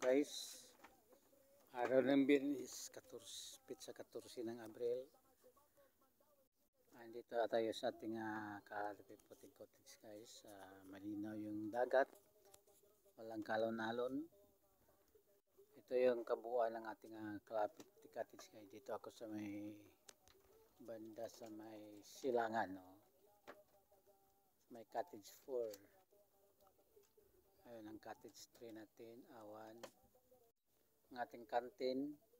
Guys, araw ng Biyernes, 14, pizza 14 ng Abril. Andito tayo sa ating Calapi Puting Cottage guys. Malinaw yung dagat, walang kalon-alon. Ito yung kabuuan ng ating Calapi Puting Cottage guys. Dito ako sa may banda sa may silangan, no? May cottage 4. Ayun ang cottage 3 natin, awan. Ang ating kantin,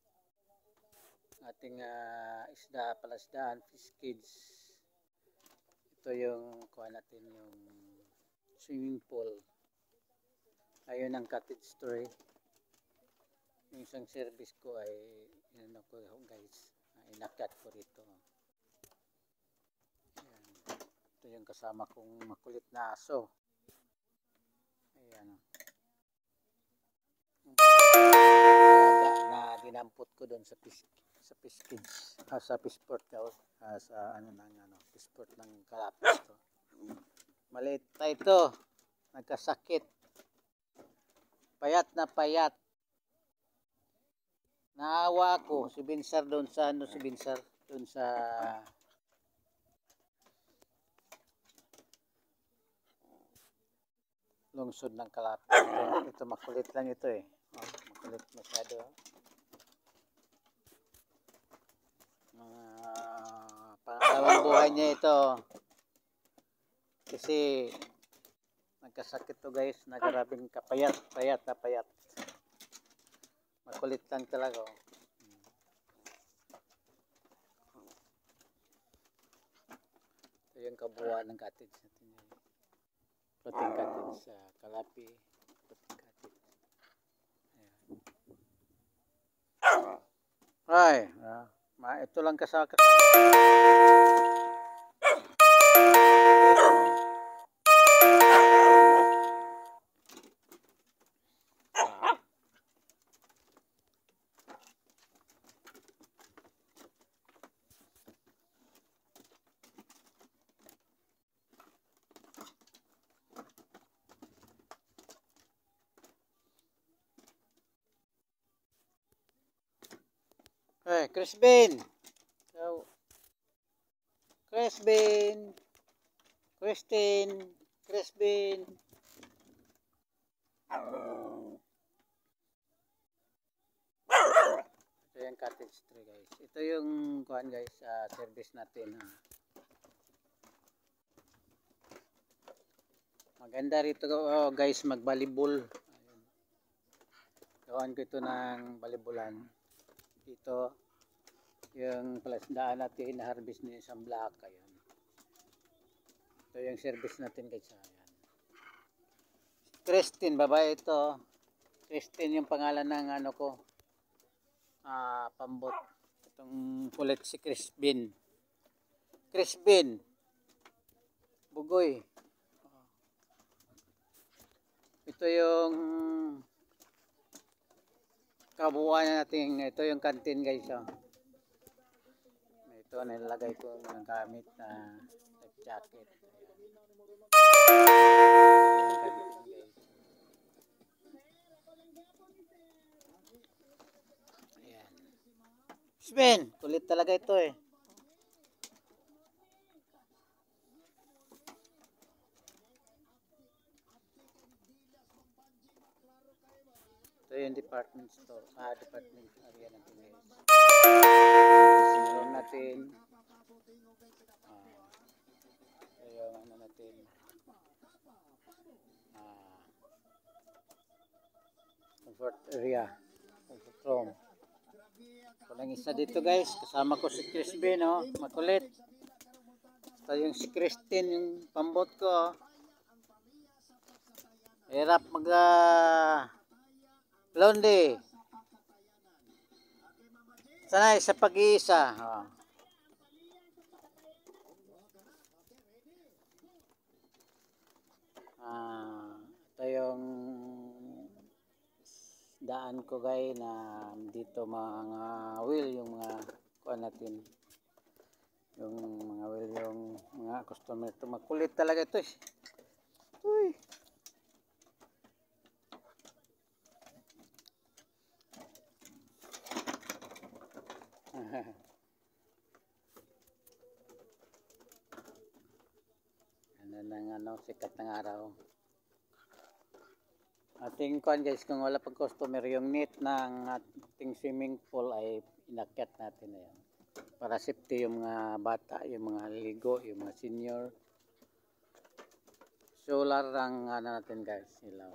ating isda, palasdaan, fish kids. Ito yung kuha natin, yung swimming pool. Ayun ang cottage 3. Yung isang service ko ay inano ko guys, inakyat ko rito. Ayan. Ito yung kasama kong makulit na aso. Ayan. Na dinampot ko doon sa fish kids, sa fish port sa fish port ng Kalapis to. Maliit pa ito, nagkasakit, payat na payat. Naawa ko si Binsar doon sa doon sa lungsod ng Kalapis. Ito makulit lang ito eh. Makulit masyado. Pangalawang buhay niya ito. Kasi nagkasakit to guys, nagarabing kapayat, payat. Makulit lang talaga. Ito yung kabuuan ng cottage natin. Puting cottage sa Calapi Puting Cottage. Ay, ito lang kasama. Hey, Crispin. So, Crispin. Ito yung cottage 3 guys. Ito yung kuhan guys, service natin. Maganda rito guys, mag-volleyball. Gawan ko ito ng volleyballan. Dito yung palasdaan natin, na-harvest na isang black. Ayan. Ito yung service natin guys. Ayan. Christine, babae ito. Christine yung pangalan ng ko. Pambot. Itong kulit si Crispin. Bugoy. Ito yung kabuuan natin. Ito yung kantin guys. Ito nilalagay ko ng gamit na life jacket. Ayan. Sven, kulit talaga ito eh. Ito yung department store, department area natin guys. Meron natin ito yung natin comfort area, comfort room. Walang isa dito guys, kasama ko si Crispin, makulit. Ito yung si Christine, yung pambot ko. Hirap Blondie. Sanay sa pag-iisa. Ito yung daan ko guys na dito mga wheel, yung mga kuha natin. Yung mga wheel, yung mga customer ito. Makulit talaga ito eh. Uy. Yan ang ano, sikat ng araw. Ating kuan guys, kung wala pang customer, yung net ng ating swimming pool ay inakyat natin na yan. Para safety yung mga bata, yung mga ligo, yung mga senior. Solar ang ano natin guys, ilaw.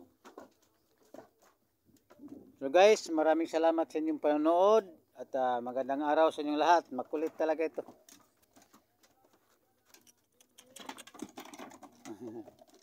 So guys, maraming salamat sa inyong panonood at magandang araw sa inyong lahat. Makulit talaga ito.